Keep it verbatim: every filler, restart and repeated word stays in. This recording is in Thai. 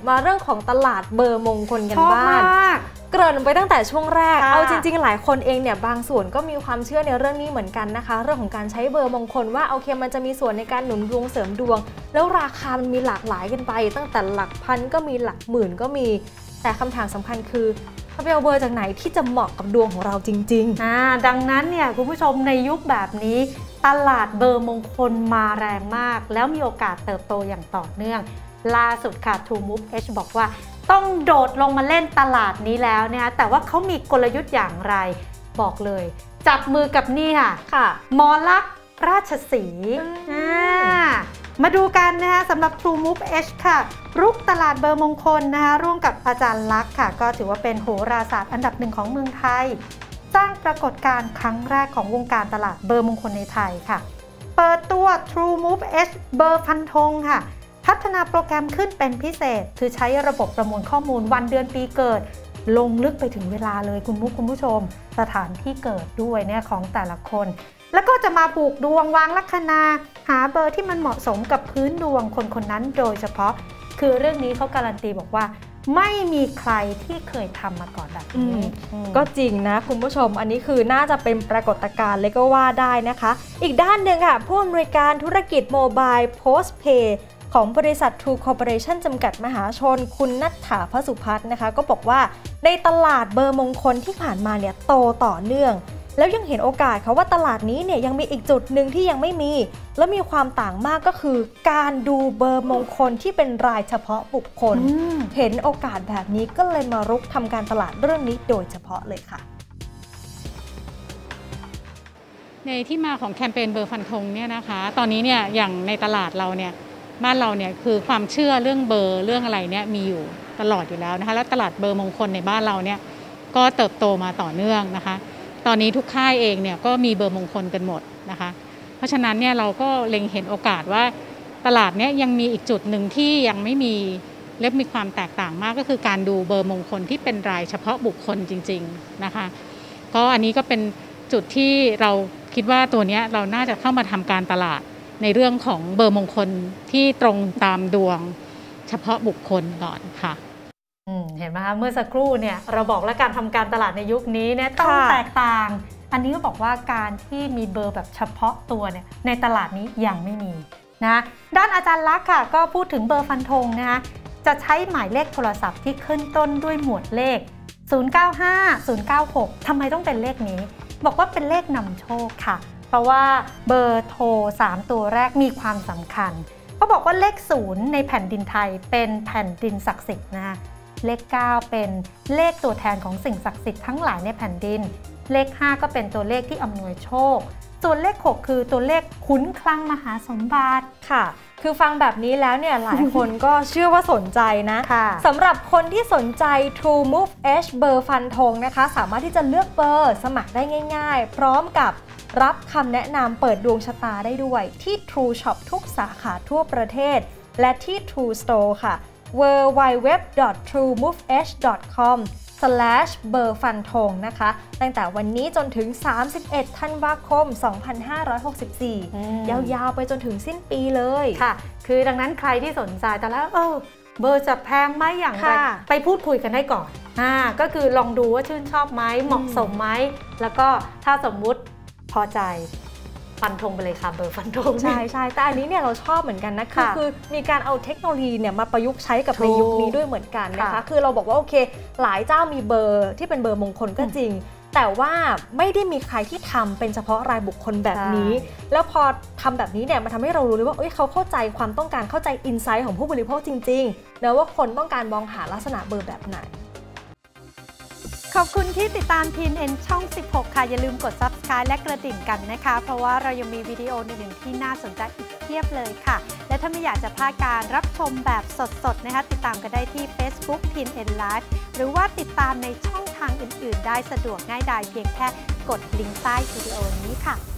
มาเรื่องของตลาดเบอร์มงคลกันบ้างเกริ่นไปตั้งแต่ช่วงแรกเอาจริงๆหลายคนเองเนี่ยบางส่วนก็มีความเชื่อในเรื่องนี้เหมือนกันนะคะเรื่องของการใช้เบอร์มงคลว่าโอเคมันจะมีส่วนในการหนุนดวงเสริมดวงแล้วราคามันมีหลากหลายกันไปตั้งแต่หลักพันก็มีหลักหมื่นก็มีแต่คำถามสำคัญคือเราไปเอาเบอร์จากไหนที่จะเหมาะกับดวงของเราจริงๆอ่าดังนั้นเนี่ยคุณผู้ชมในยุคแบบนี้ตลาดเบอร์มงคลมาแรงมากแล้วมีโอกาสเติบโตอย่างต่อเนื่องล่าสุดค่ะ True Move Edge บอกว่าต้องโดดลงมาเล่นตลาดนี้แล้วเนี่ยแต่ว่าเขามีกลยุทธ์อย่างไรบอกเลยจับมือกับนี่ค่ะค่ะหมอลักษณ์ราชสีห์มาดูกันนะคะสำหรับ True Move Edge ค่ะรุกตลาดเบอร์มงคลนะคะร่วมกับอาจารย์ลักษณ์ค่ะก็ถือว่าเป็นโหราศาสตร์อันดับหนึ่งของเมืองไทยสร้างปรากฏการณ์ครั้งแรกของวงการตลาดเบอร์มงคลในไทยค่ะเปิดตัว True Move Edge เบอร์ฟันธงค่ะพัฒนาโปรแกรมขึ้นเป็นพิเศษคือใช้ระบบประมวลข้อมูลวันเดือนปีเกิดลงลึกไปถึงเวลาเลยคุณมุกคุณผู้ชมสถานที่เกิดด้วยเนี่ยของแต่ละคนแล้วก็จะมาผูกดวงวางลัคนาหาเบอร์ที่มันเหมาะสมกับพื้นดวงคนคนนั้นโดยเฉพาะคือเรื่องนี้เขาการันตีบอกว่าไม่มีใครที่เคยทำมาก่อนแบบนี้ก็จริงนะคุณผู้ชมอันนี้คือน่าจะเป็นปรากฏการณ์เลยก็ว่าได้นะคะอีกด้านหนึ่งค่ะผู้อำนวยการธุรกิจโมบายโพสเพย์ของบริษัท True Corporation จำกัดมหาชนคุณณัฐฐา พสุพัฒน์นะคะก็บอกว่าในตลาดเบอร์มงคลที่ผ่านมาเนี่ยโตต่อเนื่องแล้วยังเห็นโอกาสค่ะว่าตลาดนี้เนี่ยยังมีอีกจุดหนึ่งที่ยังไม่มีและมีความต่างมากก็คือการดูเบอร์มงคลที่เป็นรายเฉพาะบุคคลเห็นโอกาสแบบนี้ก็เลยมารุกทำการตลาดเรื่องนี้โดยเฉพาะเลยค่ะในที่มาของแคมเปญเบอร์ฟันธงเนี่ยนะคะตอนนี้เนี่ยอย่างในตลาดเราเนี่ยบ้านเราเนี่ยคือความเชื่อเรื่องเบอร์เรื่องอะไรเนี่ยมีอยู่ตลอดอยู่แล้วนะคะแล้วตลาดเบอร์มงคลในบ้านเราเนี่ยก็เติบโตมาต่อเนื่องนะคะตอนนี้ทุกค่ายเองเนี่ยก็มีเบอร์มงคลกันหมดนะคะเพราะฉะนั้นเนี่ยเราก็เล็งเห็นโอกาสว่าตลาดเนี้ยยังมีอีกจุดหนึ่งที่ยังไม่มีและมีความแตกต่างมากก็คือการดูเบอร์มงคลที่เป็นรายเฉพาะบุคคลจริงๆนะคะก็อันนี้ก็เป็นจุดที่เราคิดว่าตัวเนี้ยเราน่าจะเข้ามาทำการตลาดในเรื่องของเบอร์มงคลที่ตรงตามดวงเฉพาะบุคคลก่อนค่ะเห็นไหมคะเมื่อสักครู่เนี่ยเราบอกแล้วการทำการตลาดในยุคนี้เนี่ยต้องแตกต่างอันนี้ก็บอกว่าการที่มีเบอร์แบบเฉพาะตัวเนี่ยในตลาดนี้ยังไม่มีนะด้านอาจารย์ลักษณ์ค่ะก็พูดถึงเบอร์ฟันธงนะคะจะใช้หมายเลขโทรศัพท์ที่ขึ้นต้นด้วยหมวดเลขศูนย์ เก้า ห้า ศูนย์ เก้า หกทำไมต้องเป็นเลขนี้บอกว่าเป็นเลขนำโชคค่ะเพราะว่าเบอร์โทรสามตัวแรกมีความสำคัญเขาบอกว่าเลขศูนย์ในแผ่นดินไทยเป็นแผ่นดินศักดิ์สิทธิ์นะคะเลขเก้าเป็นเลขตัวแทนของสิ่งศักดิ์สิทธิ์ทั้งหลายในแผ่นดินเลขห้าก็เป็นตัวเลขที่อำนวยโชคส่วนเลขหกคือตัวเลขขุนคลังมหาสมบัติค่ะคือฟังแบบนี้แล้วเนี่ยหลายคนก็เชื่อว่าสนใจนะสำหรับคนที่สนใจ True Move Edge เบอร์ฟันธงนะคะสามารถที่จะเลือกเบอร์สมัครได้ง่ายๆพร้อมกับรับคำแนะนำเปิดดวงชะตาได้ด้วยที่ True Shop ทุกสาขาทั่วประเทศและที่ True Store ค่ะ ดับเบิลยู ดับเบิลยู ดับเบิลยู ดอท ทรู มูฟ เอช ดอท คอม สแลช เบอร์ฟันธงนะคะตั้งแต่วันนี้จนถึงสามสิบเอ็ดธันวาคมสองพันห้าร้อยหกสิบสี่ยาวๆไปจนถึงสิ้นปีเลยค่ะคือดังนั้นใครที่สนใจแต่แล้วเออเบอร์จะแพงไหมอย่างไรไปพูดคุยกันได้ก่อนอ่าก็คือลองดูว่าชื่นชอบไหมเหมาะสมไหมแล้วก็ถ้าสมมุติพอใจฟันธงไปเลยค่ะเบอร์ฟันธงใช่ใช่แต่อันนี้เนี่ยเราชอบเหมือนกันนะคือคือมีการเอาเทคโนโลยีเนี่ยมาประยุกต์ใช้กับในยุคนี้ด้วยเหมือนกันนะคะคือเราบอกว่าโอเคหลายเจ้ามีเบอร์ที่เป็นเบอร์มงคลก็จริงแต่ว่าไม่ได้มีใครที่ทำเป็นเฉพาะรายบุคคลแบบนี้แล้วพอทำแบบนี้เนี่ยมันทำให้เรารู้เลยว่าเอ้ยเขาเข้าใจความต้องการเข้าใจอินไซต์ของผู้บริโภคจริงๆนะว่าคนต้องการมองหาลักษณะเบอร์แบบไหนขอบคุณที่ติดตาม ที เอ็น เอ็น ช่องสิบหกค่ะอย่าลืมกด ซับสไครบ์ และกระดิ่งกันนะคะเพราะว่าเรายังมีวิดีโออื่นๆที่น่าสนใจอีกเพียบเลยค่ะและถ้าไม่อยากจะพลาดการรับชมแบบสดๆนะคะติดตามกันได้ที่ Facebook ที เอ็น เอ็น Live หรือว่าติดตามในช่องทางอื่นๆได้สะดวกง่ายดายเพียงแค่กดลิงก์ใต้วิดีโอนี้ค่ะ